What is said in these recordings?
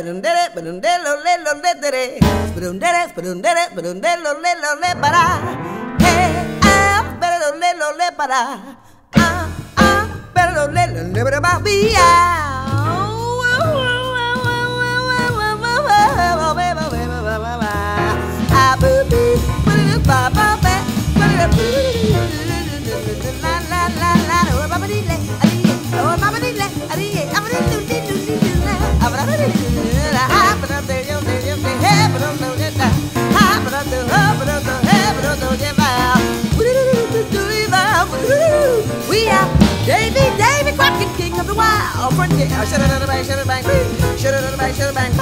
We are Davy Crockett, king of the wild frontier. Shut it on the bang, shut it bang, shut it on the bang, shut it bang.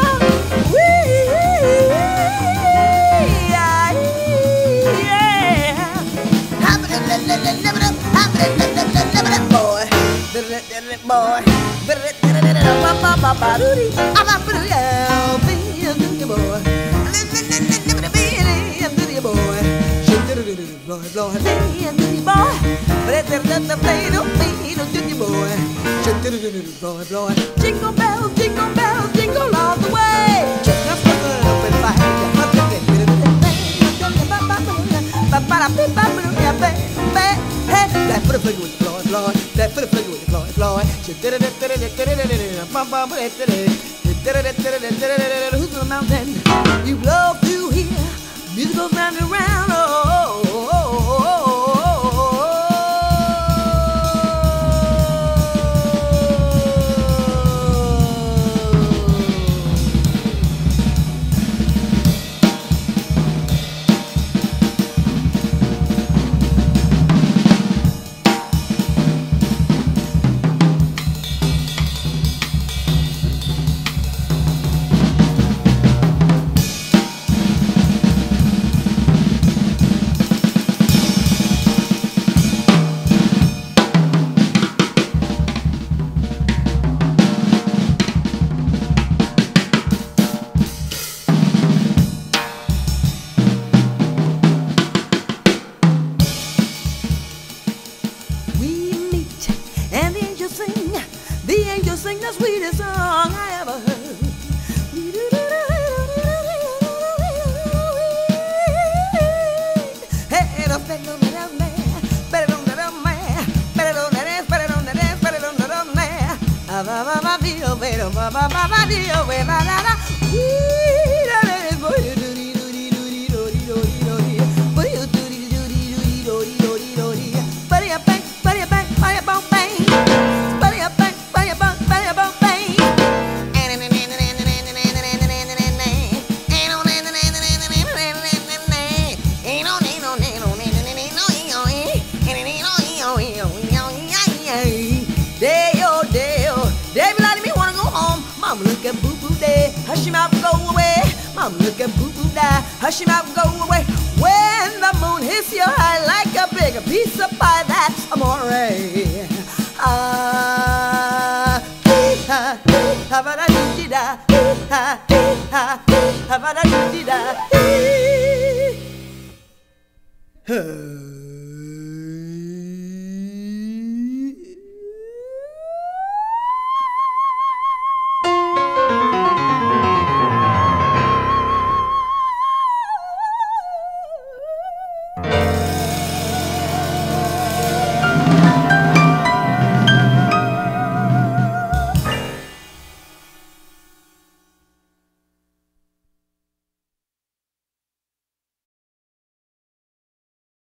Jingle bells, jingle bells, jingle all the way. Just up and fight. That foot flicker with the Floyd. That foot flicker with the Floyd. Who's the mountain? You blow through here. Music goes round and round. Sing the sweetest song I ever heard. Hey, don't think on that man, better don't that man, better don't that dance, better don't that dance, better don't that man. Ba deal, better ba deal, we la la la. Mama look at boo boo day, hush him out, go away. Mama look at boo boo die, hush him out, go away. When the moon hits your eye like a big piece of pie, that's amore. Ah, ha, ha, ba da dee da, ha, ha, ha, ba da dee da.